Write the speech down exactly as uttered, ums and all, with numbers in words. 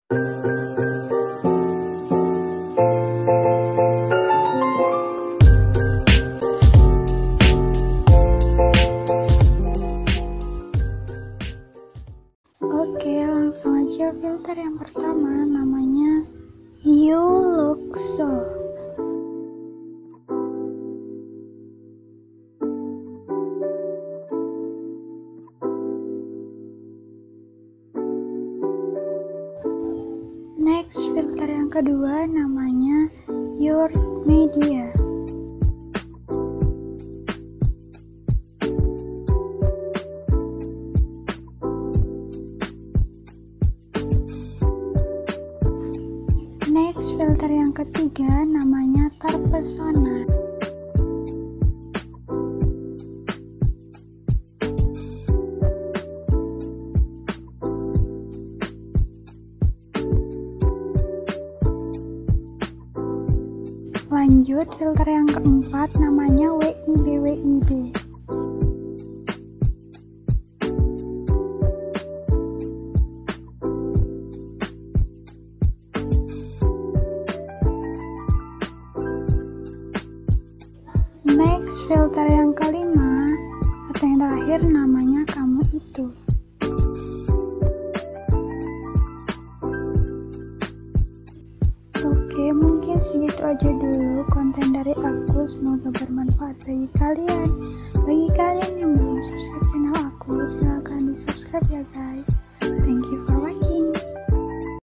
Oke, langsung aja filter yang pertama, namanya You Look So. Next, filter yang kedua namanya Your Media. Next, filter yang ketiga namanya Terpesona. Lanjut, filter yang keempat namanya W I B W I B. Next, filter yang kelima atau yang terakhir namanya Kamu Itu. Oke, mungkin segitu aja dulu konten dari aku, semoga bermanfaat bagi kalian. Bagi kalian yang belum subscribe channel aku, silahkan di subscribe ya guys.